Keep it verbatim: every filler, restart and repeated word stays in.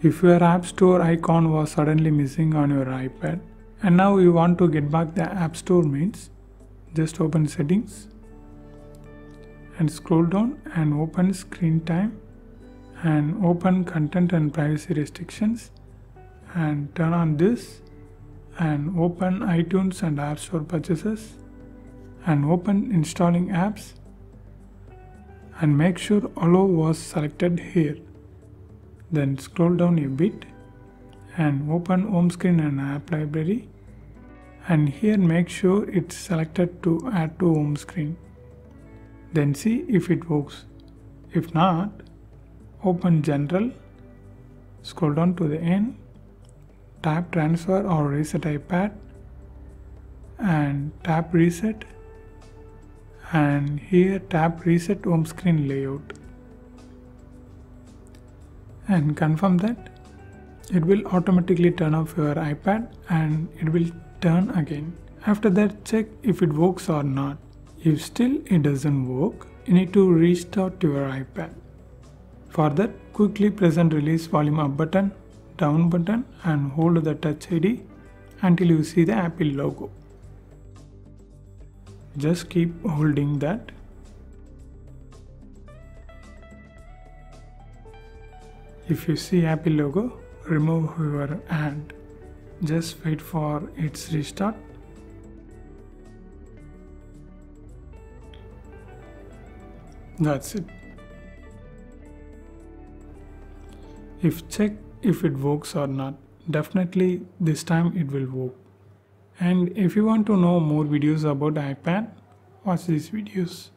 If your App Store icon was suddenly missing on your iPad and now you want to get back the App Store means, just open Settings and scroll down and open Screen Time and open Content and Privacy Restrictions and turn on this and open iTunes and App Store purchases and open Installing Apps and make sure Allow was selected here. Then scroll down a bit and open Homescreen and App Library, and here make sure it's selected to add to Homescreen. Then see if it works. If not, open General, scroll down to the end, tap Transfer or Reset iPad and tap Reset, and here tap Reset Homescreen Layout and confirm that it will automatically turn off your iPad and it will turn again. After that, check if it works or not. If still it doesn't work, you need to restart your iPad. For that, quickly press and release volume up button, down button and hold the Touch I D until you see the Apple logo. Just keep holding that. If you see Apple logo, remove your hand. Just wait for its restart. That's it. If check if it works or not, definitely this time it will work. And if you want to know more videos about iPad, watch these videos.